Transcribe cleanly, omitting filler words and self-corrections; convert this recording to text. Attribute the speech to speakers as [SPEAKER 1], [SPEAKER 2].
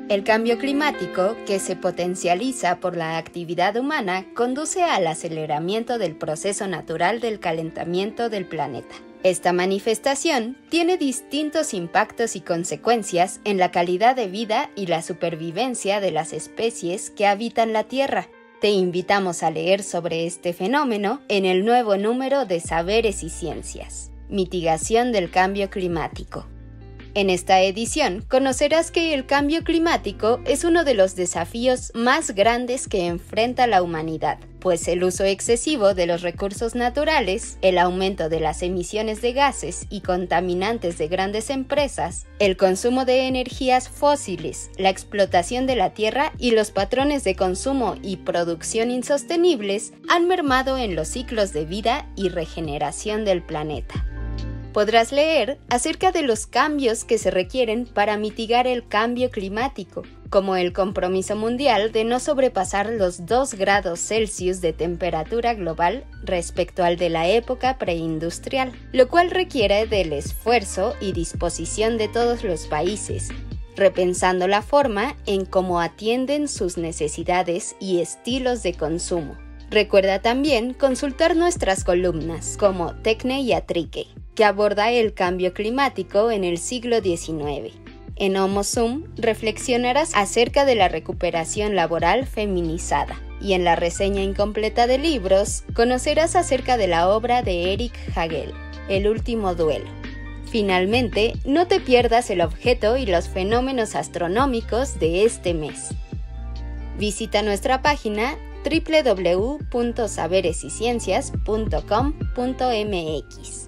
[SPEAKER 1] El cambio climático, que se potencializa por la actividad humana, conduce al aceleramiento del proceso natural del calentamiento del planeta. Esta manifestación tiene distintos impactos y consecuencias en la calidad de vida y la supervivencia de las especies que habitan la Tierra. Te invitamos a leer sobre este fenómeno en el nuevo número de Saberes y Ciencias, Mitigación del Cambio Climático. En esta edición conocerás que el cambio climático es uno de los desafíos más grandes que enfrenta la humanidad, pues el uso excesivo de los recursos naturales, el aumento de las emisiones de gases y contaminantes de grandes empresas, el consumo de energías fósiles, la explotación de la tierra y los patrones de consumo y producción insostenibles han mermado en los ciclos de vida y regeneración del planeta. Podrás leer acerca de los cambios que se requieren para mitigar el cambio climático, como el compromiso mundial de no sobrepasar los 2 grados Celsius de temperatura global respecto al de la época preindustrial, lo cual requiere del esfuerzo y disposición de todos los países, repensando la forma en cómo atienden sus necesidades y estilos de consumo. Recuerda también consultar nuestras columnas como Tecne y Atrique, que aborda el cambio climático en el siglo XIX. En Homo Sum reflexionarás acerca de la recuperación laboral feminizada, y en la reseña incompleta de libros conocerás acerca de la obra de Eric Hagel, El último duelo. Finalmente, no te pierdas el objeto y los fenómenos astronómicos de este mes. Visita nuestra página www.saberesyciencias.com.mx.